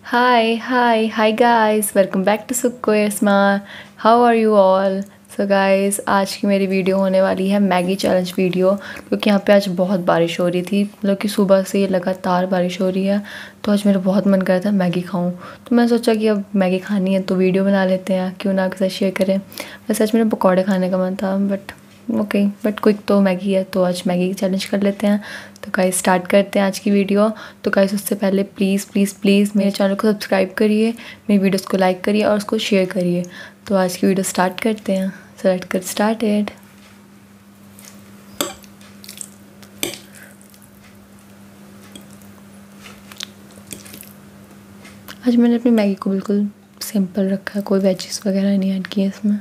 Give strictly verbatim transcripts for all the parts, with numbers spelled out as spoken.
Hi, hi, hi guys, welcome back to Sukko Yasma. How are you all? So guys, आज की मेरी video होने वाली है मैगी चैलेंज वीडियो, क्योंकि यहाँ पे आज बहुत बारिश हो रही थी। मतलब कि सुबह से ये लगातार बारिश हो रही है, तो आज मेरा बहुत मन कर रहा था मैगी खाऊं। तो मैं सोचा कि अब मैगी खानी है तो वीडियो बना लेते हैं, क्यों ना आपके साथ शेयर करें। वैसे आज मेरे पकौड़े खाने का मन था, बट ओके बट क्विक तो मैगी है, तो आज मैगी चैलेंज कर लेते हैं। तो गाइस स्टार्ट करते हैं आज की वीडियो। तो गाइस उससे पहले प्लीज़ प्लीज़ प्लीज़ मेरे चैनल को सब्सक्राइब करिए, मेरी वीडियोस को लाइक करिए और उसको शेयर करिए। तो आज की वीडियो स्टार्ट करते हैं। So let's get started. आज मैंने अपनी मैगी को बिल्कुल सिंपल रखा है, कोई वेजिस वगैरह नहीं ऐड किए इसमें।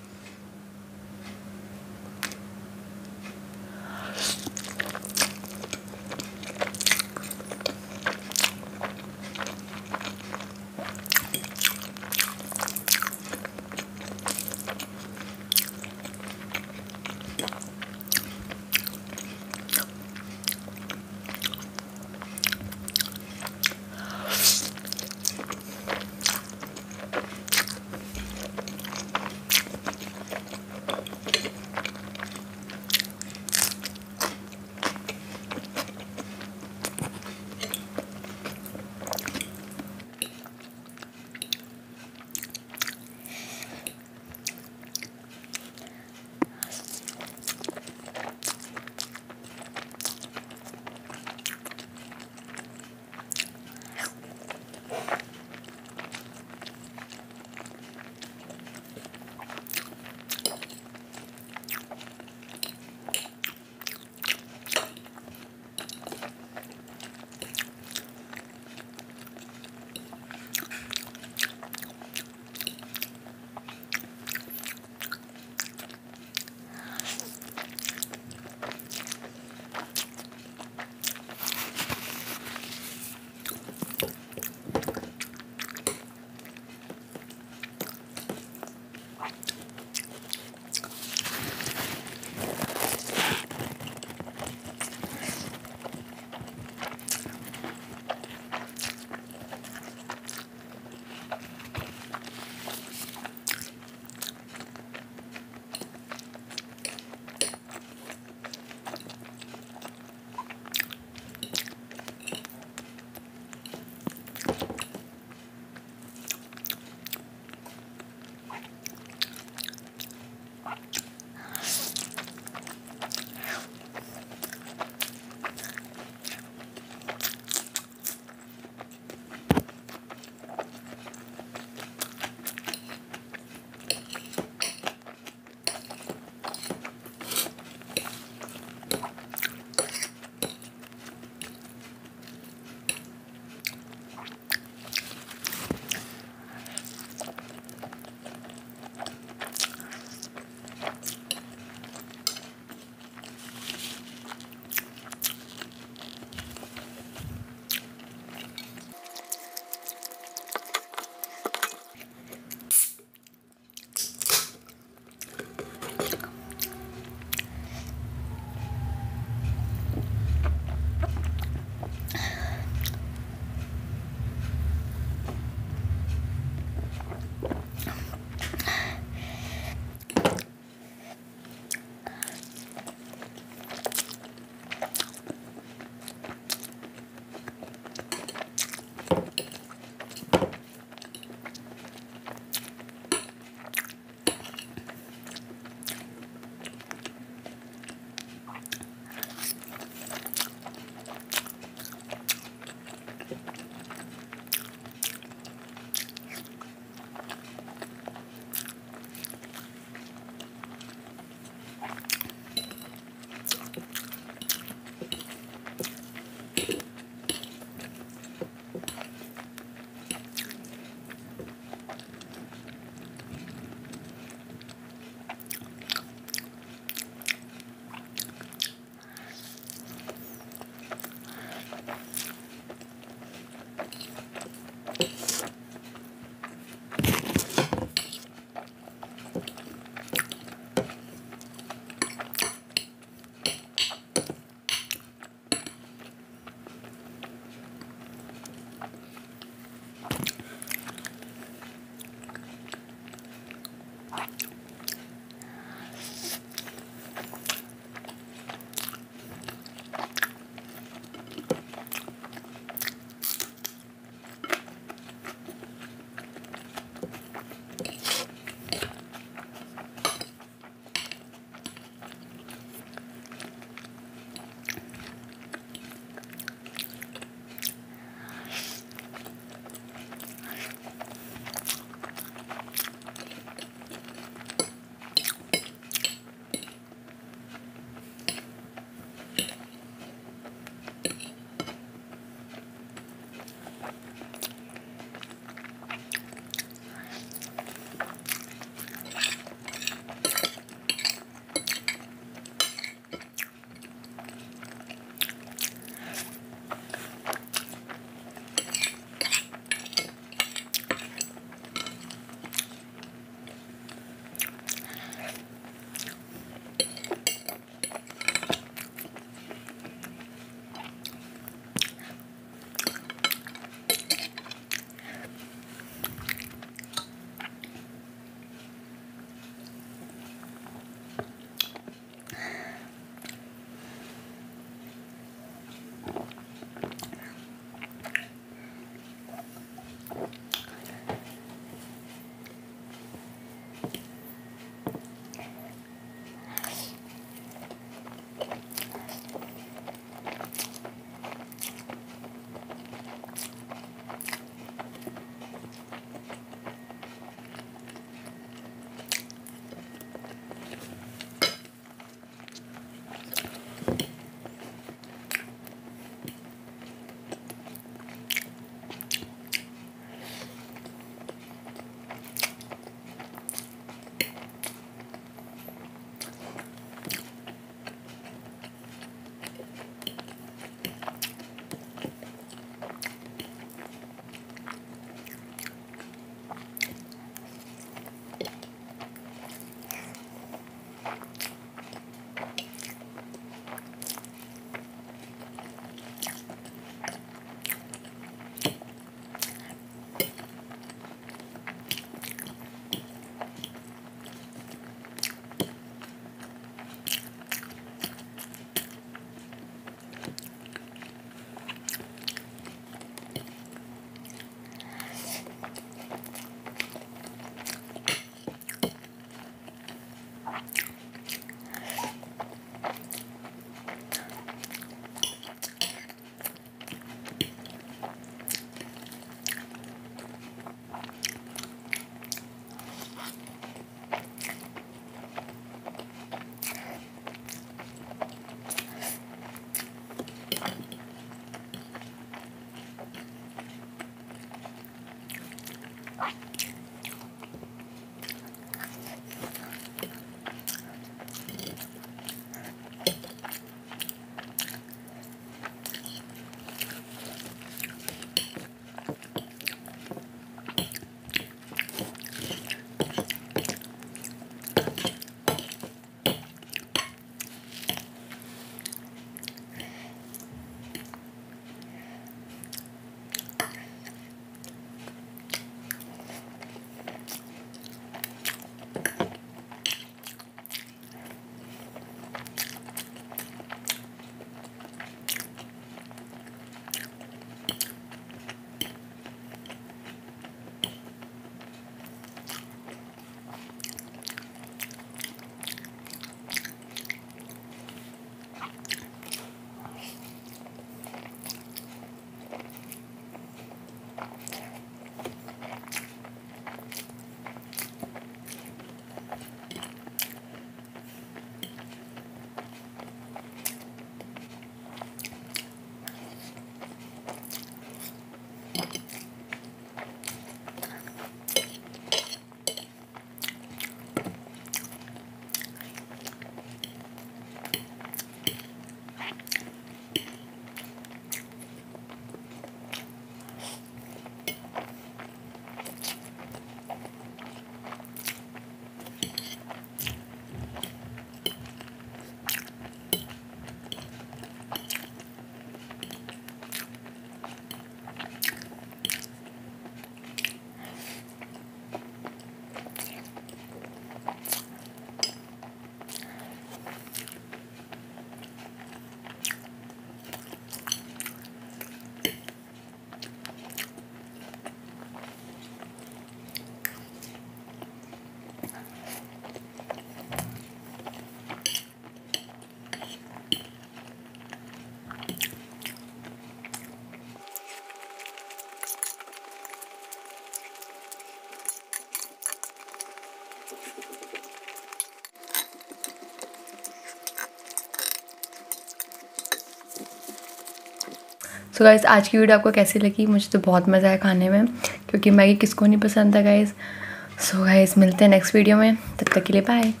सो गाइज़ आज की वीडियो आपको कैसी लगी? मुझे तो बहुत मज़ा आया खाने में, क्योंकि मैगी किसको नहीं पसंद था गाइज़। सो गाइज़ मिलते हैं नेक्स्ट वीडियो में, तब तक के लिए बाय।